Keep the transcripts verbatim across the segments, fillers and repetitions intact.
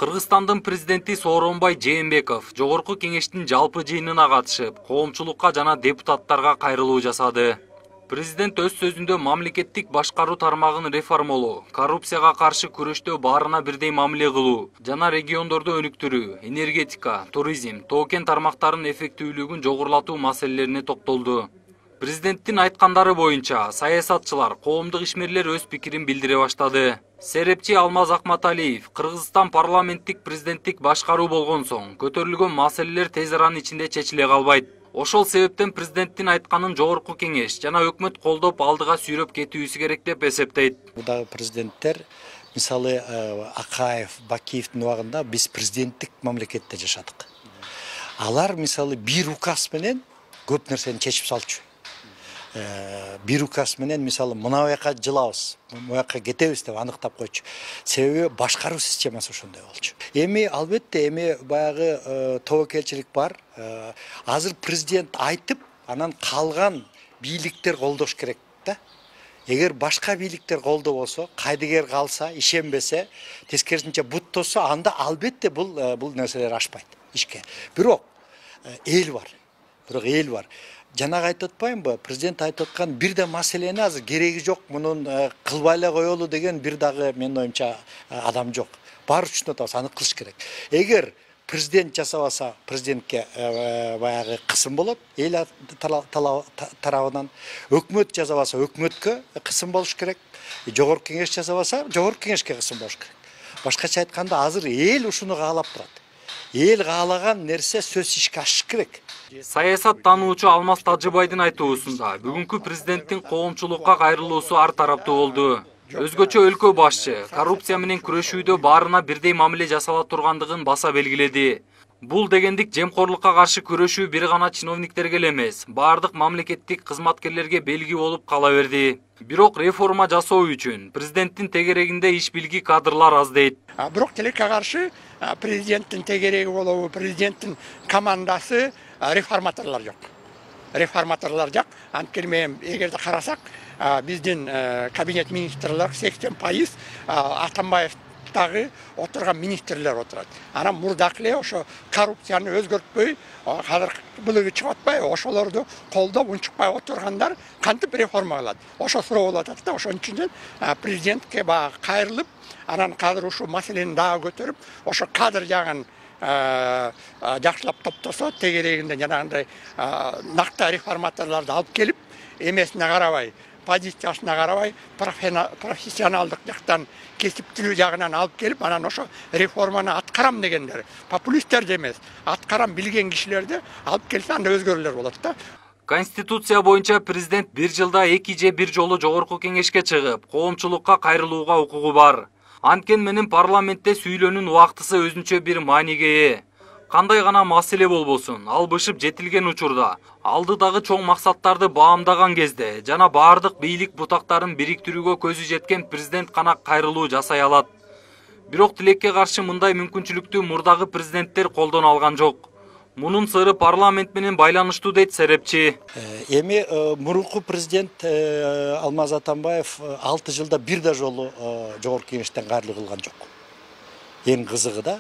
Кыргызстандын президенти Сооронбай Жээнбеков Жогорку кеңештин жалпы жыйынына катышып, коомчулукка жана депутаттарга кайрылуу жасады. Президент өз сөзүндө мамлекеттик башкаруу тармагын реформалоо, коррупцияга каршы күрөштө баарына бирдей мамиле кылуу жана региондорду өнүктүрүү, энергетика, туризм, тоо-кен тармактарынын эффектүүлүгүн жогорулатуу маселелерине токтолду. Президенттин айткандары боюнча саясатчылар, коомдук ишмерлер өз пикирин билдире баштады. Серепчи Алмаз Акматалиев, Кыргызстан парламенттик президенттик башкаруу болгон соң, көтөрүлгөн маселелер тез аранын ичинде чечиле калбайт. Ошол себептен президенттин айтканын жогорку кеңеш жана өкмөт колдоп алдыга сүйрөп кетүүсү керек деп эсептейт. Мудагы президенттер, мисалы Акаев, Бакиевдин убагында биз президенттик мамлекетте жашадык. Алар мисалы бир указ менен көп нерсени чечип салчу. Бир указ менен мисалы мына жака жылабыз, мына жака кетебиз деп аныктап койчу. Себеби башкаруу системасы ошондой болчу. Эми албетте эми баягы тобокелчилик бар. Азыр президент айтып, анан калган бийликтер колдош керек да. Эгер башка бийликтер колдобосо, кайдыгер калса, ишенбесе, тескерисинче буттосо, анда албетте бул бул нерселер ашпайт ишке. Бирок эл бар. Бирок эл бар. Жанагы айтып атпаймынбы? Президент айтып аткан бир да маселени азыр кереги жок, мунун кылбай эле коелу деген бир дагы менин оюмча адам жок. Баары үчүн атабыз, аны кылыш керек. Эгер президент жасабаса, президентке баягы кысым болот, эл тарабынан. Өкмөт жасабаса, өкмөткө кысым болуш керек. Жогорку кеңеш жасабаса, жогорку кеңешке кысым болуш керек. Башкача айтканда, азыр эл ушуну каалап турат. Эл каалаган нерсе сөз ишке ашыш керек. Саясат таануучу Алмаз Тажыбайдын айтуусунда бүгүнкү президенттин коомчулукка кайрылуусу ар тараптуу болду. Өзгөчө өлкө башчы коррупция менен күрөшүүдө баарына бирдей мамиле жасала тургандыгын баса белгиледи. Бул дегендик жемкорлукка каршы күрөшүү бир гана чиновниктерге эле эмес, баардык мамлекеттик кызматкерлерге белги болуп кала берди. Бирок реформа жасоо үчүн президенттин тегерегинде иш билги кадрлар аз дейт. Бирок тилекке каршы президенттин тегереги болобу, президенттин командасы реформаторлар жок. Реформаторлар жок. Анткени мен эгерде карасак, биздин кабинет министрлер сексен пайыз Атамбаевдагы отурган министрлер отурат. Анан мурдакы эле ошо коррупцияны өзгөртпөй, азыр былыгы чыгып атпайбы, ошолорду колдоп унчукпай отургандар кантип реформа кылат? Ошо суроо болуп атат да, ошон үчүн президентке баягы кайрылып, анан кадыр ушул маселени дагы көтөрүп, ошо кадр жагын жакшылап топтосо, тегерегинде жанагындай накта реформаторлорду алып келип, эмесине карабай, позициясына карабай, профессионалдык жактан, кесиптүүлүк жагынан алып келип, анан ошо реформаны аткарам дегендер, популисттер эмес, аткарам билген кишилерди алып келсе, анда өзгөрүүлөр болот да. Конституция боюнча президент бир жылда эки же бир жолу жогорку кеңешке чыгып, коомчулукка кайрылууга укугу бар. Анткени менен парламентте сүйлөөнүн убактысы өзүнчө бир мааниге ээ. Кандай гана маселе болбосун, албышып жетилген учурда, алдыдагы чоң максаттарды баамдаган кезде жана баардык бийлик бутактарын бириктирүүгө көзү жеткен президент гана кайрылуу жасай алат. Бирок тилекке каршы мындай мүмкүнчүлүктү мурдагы президенттер колдоно алган жок. Мунун сыры парламент менен байланыштуу дейт серепчи. Эми мурунку президент Алмаз Атамбаев алты жылда бир да жолу жогорку кеңештен кайрылуу кылган жок. Эң кызыгы да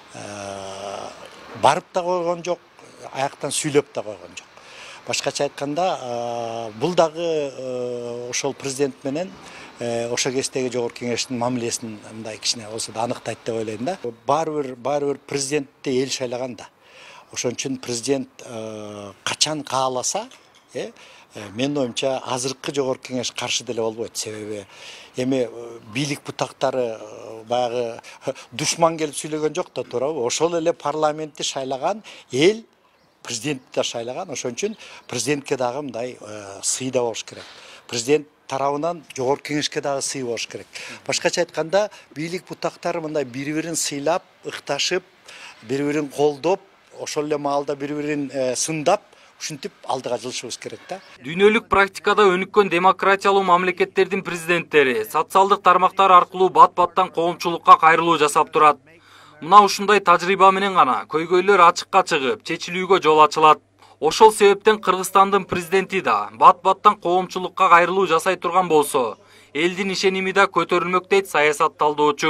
барып да койгон жок, аяктан сүйлөп да койгон жок. Башкача айтканда, бул дагы ошол президент менен ошо кездеги жогорку кеңештин мамилесин мындай кичине болсо да аныктайт деп ойлойм да. Баары бир баары бир президентти эл шайлаган да. Ошон үчүн президент качан кааласа, менин оюмча азыркы жогорку кеңеш каршы деле болбойт. Себеби эми бийлик бутактары баягы душман келип сүйлөгөн жок да, туурабы? Ошол эле парламентти шайлаган эл президентти да шайлаган. Ошон үчүн президентке дагы мындай сый да болуш керек. Президент тарабынан жогорку кеңешке дагы сый болуш керек. Башкача айтканда, бийлик бутактары мындай бири-бирин сыйлап, ыкташып, бири-бирин колдоп, ошол эле маалда бири-бирин сындап, ушинтип алдыга жылышыбыз керек да. Дүйнөлүк практикада өнүккөн демократиялуу мамлекеттердин президенттери социалдык тармактар аркылуу бат-баттан коомчулукка кайрылуу жасап турат. Мына ушундай тажрыйба менен гана көйгөйлөр ачыкка чыгып, чечилүүгө жол ачылат. Ошол себептен Кыргызстандын президенти да бат-баттан коомчулукка кайрылуу жасай турган болсо, элдин ишеними да көтөрүлмөк дейт саясат талдоочу.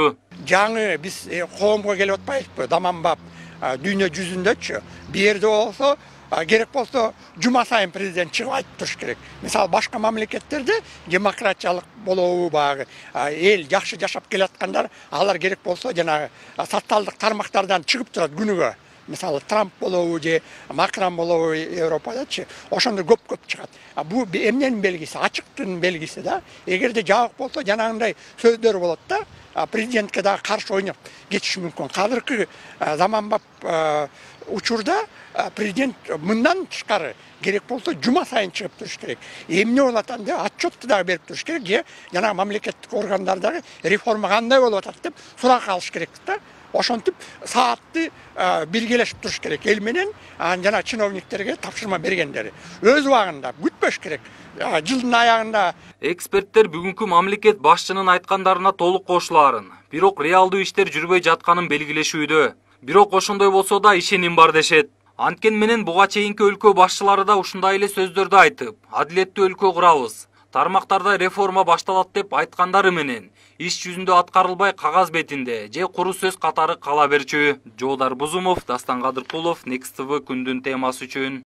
жаңы биз коомго келип атпайбызбы, даманбап дүйнө жүзүндөчү. Бу жерде болсо керек болсо жума сайын президент чыгып айтып туруш керек. Мисалы башка мамлекеттерде демократиялык болобу багы эл жакшы жашап келаткандар, алар керек болсо жанагы социалдык тармактардан чыгып турат күнүгө. Мисалы Трамп болобу же Макрон болобу Европадачы, ошондо көп-көп чыгат. А бу эмненин белгиси? Ачыктын белгиси да. Эгерде жабык болсо жанагындай сөздөр болот да, президентке дагы каршы ойноп кетиш мүмкүн. Азыркы заманбап учурда президент мындан тышкары керек болсо жума сайын чыгып туруш керек. Эмне болот анда отчетты дагы берип туруш керек же жанагы мамлекеттик органдардагы реформа кандай болуп атат деп сурак алыш керек да. Ошентип саатты биргелешип туруш керек эл менен жана чиновниктерге тапшырма бергендери. Өз убагында күтпөш керек. Жылдын аягында Эксперттер бүгүнкү мамлекет башчынын айткандарына толук кошулаарын, бирок реалдуу иштер жүрбөй жатканын белгилешүүдө. Бирок ошондой болсо да ишеним бар дешет. Анткен менен буга чейинки өлкө башчылары да ушундай эле сөздөрдү айтып, адилеттүү өлкө курабыз, тармактарда реформа башталат деп айткандары менен иш жүзүндө аткарылбай кагаз бетинде же куру сөз катары кала берчү. Жоодар Бузумов, Дастан Кадыркулов, Next T V күндүн темасы үчүн.